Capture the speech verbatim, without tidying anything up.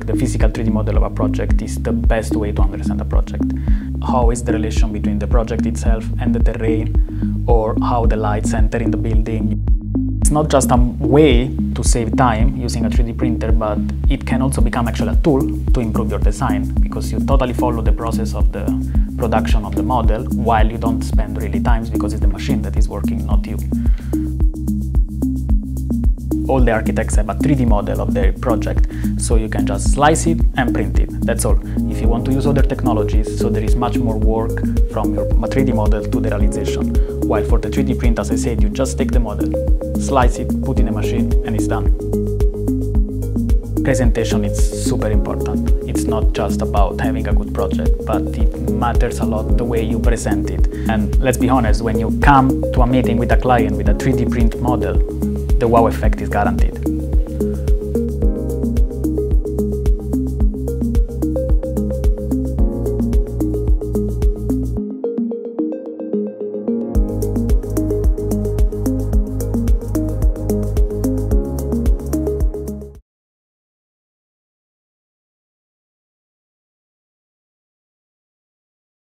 the physical three D model of a project is the best way to understand a project. How is the relation between the project itself and the terrain, or how the lights enter in the building. It's not just a way to save time using a three D printer, but it can also become actually a tool to improve your design, because you totally follow the process of the production of the model while you don't spend really time, because it's the machine that is working, not you. All the architects have a three D model of their project, so you can just slice it and print it. That's all. If you want to use other technologies, so there is much more work from your three D model to the realization. While for the three D print, as I said, you just take the model, slice it, put in a machine, and it's done. Presentation is super important. It's not just about having a good project, but it matters a lot the way you present it. And let's be honest, when you come to a meeting with a client with a three D print model, the wow effect is guaranteed.